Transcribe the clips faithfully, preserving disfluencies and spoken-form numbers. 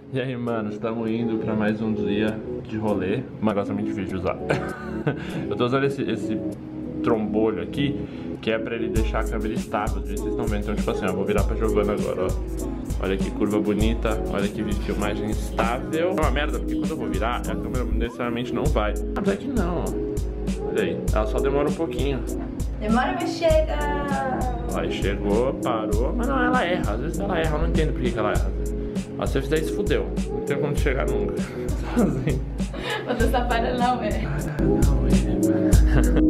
E aí, mano, estamos indo pra mais um dia de rolê. Um negócio muito difícil de usar. Eu tô usando esse, esse trombolho aqui, que é pra ele deixar a câmera estável, do jeito que vocês estão vendo. Então, tipo assim, eu vou virar pra Giovana agora, ó. Olha que curva bonita, olha que filmagem estável. É uma merda, porque quando eu vou virar, a câmera necessariamente não vai. Mas aqui não, ó. Olha aí, ela só demora um pouquinho. Demora, mas chega! Aí chegou, parou, mas não, ela erra. Às vezes ela erra, eu não entendo por que, que ela erra. Mas se você fizer isso, fudeu. Não tem como chegar nunca. Sozinho. Você está para não, é? Para não, é.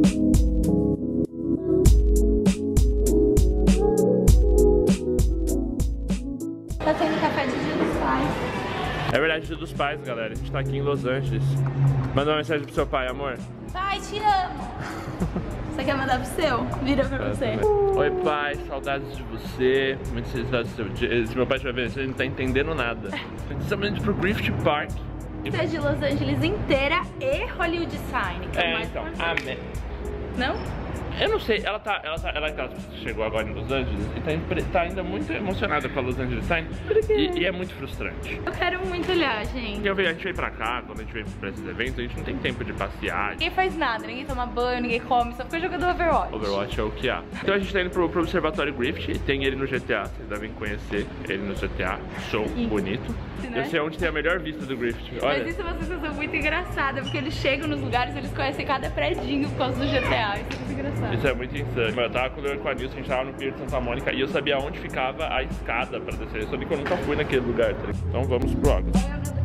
Tá tendo café de dia dos pais. É verdade, dia dos pais, galera. A gente tá aqui em Los Angeles. Manda uma mensagem pro seu pai, amor. Pai, te amo! Você quer mandar pro seu? Vira pra É, você. Oi, pai, saudades de você. Muitas saudades do seu dia. Se meu pai estiver vendo, ele não tá entendendo nada. Estamos indo pro Griffith Park. Você é de Los Angeles inteira e Hollywood Sign. Que é, É, o mais então, importante. amém. Não? Eu não sei, ela tá, ela tá, ela tá, chegou agora em Los Angeles e tá, impre- tá ainda muito emocionada com a Los Angeles Times e, e é muito frustrante. Eu quero muito olhar, gente. Porque eu vejo, a gente vem pra cá, quando a gente vem pra esses eventos, a gente não tem tempo de passear. Ninguém faz nada, ninguém toma banho, ninguém come, só fica jogando Overwatch. Overwatch é o que há. Então a gente tá indo pro, pro Observatório Griffith e tem ele no G T A. Vocês devem conhecer ele no G T A. Show, E- bonito. né? Eu sei onde tem a melhor vista do Griffith. Olha. Mas isso é uma sensação muito engraçada, porque eles chegam nos lugares e eles conhecem cada predinho por causa do G T A. Isso é muito engraçado. Isso é muito insano. Eu tava com o Nilson, a gente tava no Pier de Santa Mônica e eu sabia onde ficava a escada pra descer. Só que eu nunca fui naquele lugar, tá ligado? Então vamos pro August.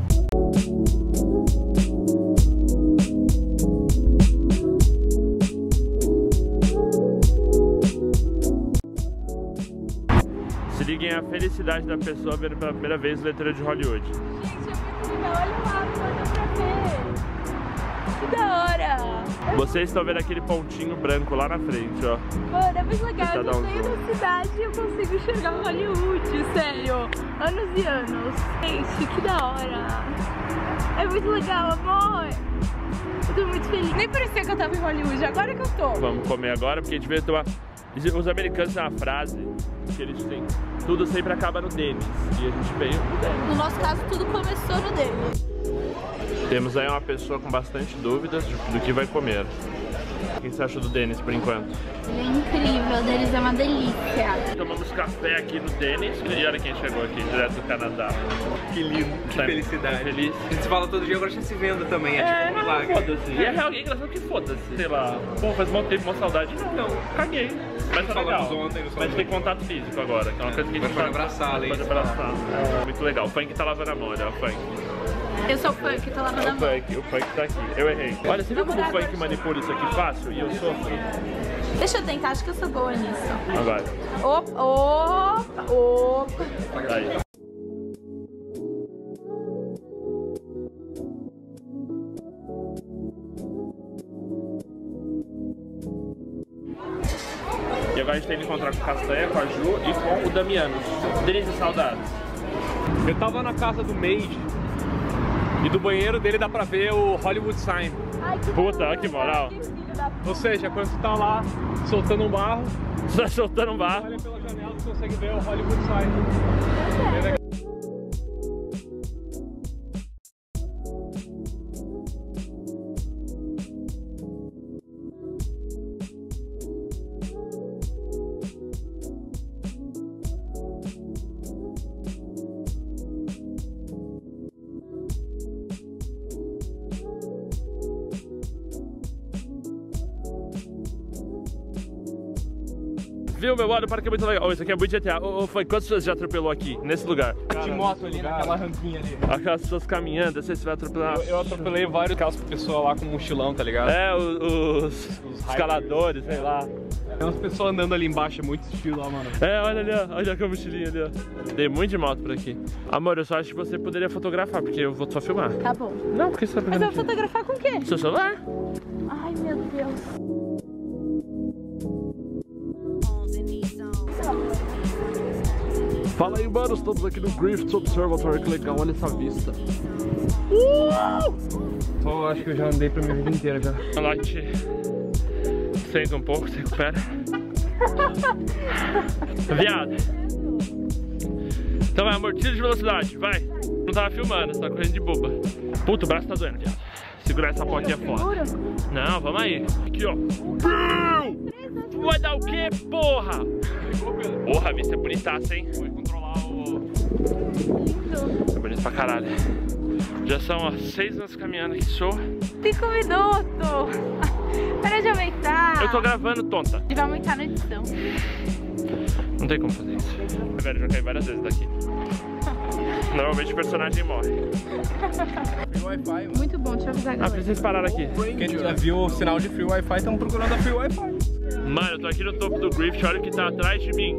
Se liguem à felicidade da pessoa vendo pela primeira vez letra de Hollywood. Gente, é muito legal. Olha lá, olha pra ver. Que da hora. Vocês estão vendo aquele pontinho branco lá na frente, ó. Mano, é muito legal. Tá Eu dando no meio um da cidade e eu consigo enxergar Hollywood, sério. Anos e anos. Gente, que da hora. É muito legal, amor. Eu tô muito feliz. Nem parecia que eu tava em Hollywood, agora que eu tô. Vamos comer agora, porque a gente veio tomar... Os americanos têm uma frase que eles têm: tudo sempre acaba no Dennis. E a gente veio no Dennis. No nosso caso, tudo começou no dele. Temos aí uma pessoa com bastante dúvidas do que vai comer. O que você acha do Dennis por enquanto? Ele é incrível, o deles é uma delícia. Tomamos café aqui no Dennis. E olha quem chegou aqui, direto do Canadá. Que lindo, que Tá felicidade. feliz. A gente se fala todo dia, agora já se vendo também, é, É, tipo um não, milagre. foda-se. E é real, é engraçado que foda-se. Sei lá, pô, faz mó tempo, mó saudade. Não, não, caguei. Mas tá legal. Falamos ontem, no Mas sábado. tem contato físico agora, que é uma coisa que a gente Agora pode abraçar, pode Leite. abraçar. É, muito legal. O Funk tá lavando a mão, olha, o Funk. Eu sou fã que tô lavando É a o mão. Funk, o Funk tá aqui. Eu errei. Olha, você viu como o Funk manipula isso aqui fácil e eu sofro? Deixa eu tentar, acho que eu sou boa nisso. Ah, vai. Opa, opa, opa. Aí. E agora a gente tem que encontrar com o Castanha, com a Ju e com o Damiano. Delícia, saudades. Eu tava na casa do Mage e do banheiro dele dá pra ver o Hollywood Sign. Ai, que Puta, da olha que hora, moral. que filho da p***. Ou seja, quando você tá lá soltando um barro, Você tá soltando um barro. olha pela janela e consegue ver o Hollywood Sign. Bem legal. Viu, meu mano? O parque é muito legal. Oh, isso aqui é muito G T A. Ô, oh, foi quantas pessoas já atropelou aqui, nesse lugar? De moto ali naquela rampinha ali. Aquelas pessoas caminhando, assim, você vai atropelar. Eu, eu atropelei vários carros com pessoas lá com mochilão, tá ligado? É, os, os escaladores, sei lá. Tem umas pessoas andando ali embaixo, é muito estilo lá, mano. É, olha ali, ó. Olha com a mochilinha ali, ó. Dei muito de moto por aqui. Amor, eu só acho que você poderia fotografar, porque eu vou só filmar. Tá bom. Não, porque você tá Mas pegando eu vou fotografar com o quê? seu celular? Ai, meu Deus. Fala aí, mano, estamos aqui no Griffith Observatory, que legal, olha essa vista. Só acho que eu já andei pra minha vida inteira já. Lá, gente senta um pouco, se recupera. Viado. Então vai, amor, tira de velocidade, vai. Não tava filmando, você tá correndo de boba. Puta, o braço tá doendo, viado. Segurar essa porta é foda. Não, vamos aí. Aqui, ó. Tu vai dar o quê, porra? Porra, a vista é bonitaça, hein? Foi controlar o... É bonito pra caralho. Já são, ó, seis anos caminhando aqui, show. Cinco minutos. Para de aumentar. Eu tô gravando, tonta. E vai aumentar na edição. Não tem como fazer isso. Velho, já caí várias vezes daqui. Normalmente o personagem morre. Free Wi-Fi, mano. Muito bom, deixa eu avisar a Ah, galera. precisa parar aqui. Quem já viu o sinal de Free Wi-Fi, estão procurando a Free Wi-Fi. Mano, eu tô aqui no topo do Grift, olha o que tá atrás de mim.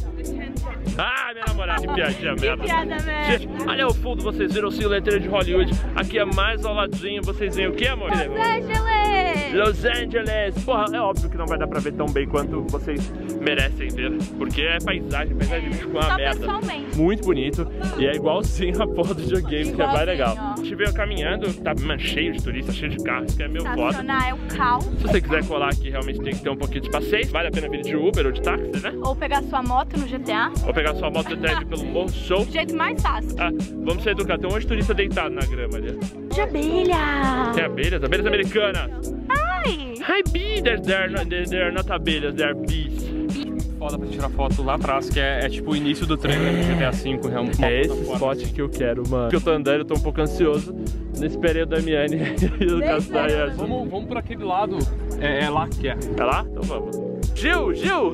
Ah, minha namorada, que piadinha merda. piada merda. Gente, olha o fundo, vocês viram o silhueta de Hollywood. Aqui é mais ao ladinho, vocês veem o que, amor? Los Angeles! Los Angeles! Porra, é óbvio que não vai dar pra ver tão bem quanto vocês merecem ver. Porque é paisagem, paisagem de bicho com uma Só merda. pessoalmente. Muito bonito. E é igualzinho a porra do videogame, que é mais legal. Igualzinho, ó. A gente veio caminhando, tá mano, cheio de turistas, cheio de carros, que é meio foda. Estacionar é o caos. Se você quiser colar aqui, realmente tem que ter um pouquinho de passeio. Vale a pena vir de Uber ou de táxi, né? Ou pegar sua moto no G T A. Ou pegar sua moto até pelo morro, show. O jeito mais fácil. Ah, vamos ser educados. Tem um monte de turista deitado na grama ali. De abelha. Tem abelhas, abelhas americanas. Ai. Hi, bees. They're, they're, not, they're not abelhas, they're bees. Foda pra tirar foto lá atrás, que é, é tipo o início do trailer do G T A cinco. É, um É esse spot que eu quero, mano. Porque eu tô andando, eu tô um pouco ansioso. Nesse período da Miane e do Castanha. Vamos, vamos por aquele lado. É, é lá que é. É lá? Então vamos. Gil, Gil!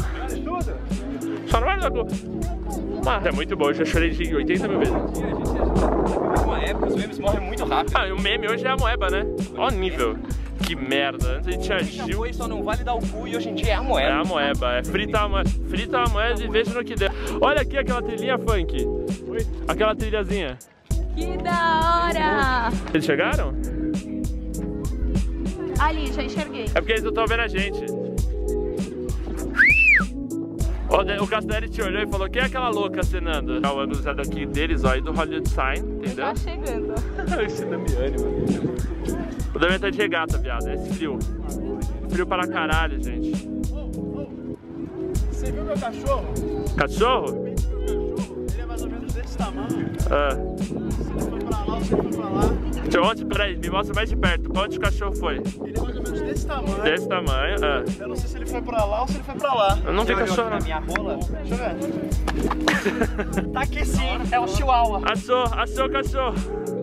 Só não vai dar co... Mano, é muito bom, eu já chorei de oitenta mil vezes. Uma época, os memes morrem muito rápido. Ah, e o meme hoje é a moeba, né? Ó o nível. Que merda. Antes a gente tinha Já Gil. foi, só não vale dar o cu e hoje em dia é a É moeda. a moeba, é frita a moeda. Frita a moeda e veja no que der. Olha aqui aquela trilhinha funk. Aquela trilhazinha. Que da hora. Eles chegaram? Ali, já enxerguei. É porque eles não estão vendo a gente. O Castanelli te olhou e falou: quem é aquela louca acenando? É o ângulo daqui deles, ó, e do Hollywood Sign, entendeu? Tá chegando. Esse Damiani, mano. O Damiani tá de regata, viado. É esse frio. Frio para caralho, gente. Você viu meu cachorro? Cachorro? Ele é mais ou menos desse tamanho. Ah. Se ele foi pra lá ou se ele foi pra lá. Deixa eu onde, peraí, me mostra mais de perto. Pra onde o cachorro foi? Ele é mais ou menos desse tamanho. Desse tamanho, ah. Eu não sei se ele foi pra lá ou se ele foi pra lá. Eu não vi cachorro, não. Minha rola. Deixa eu ver. Tá aqui sim, é o chihuahua. Achou, achou o cachorro.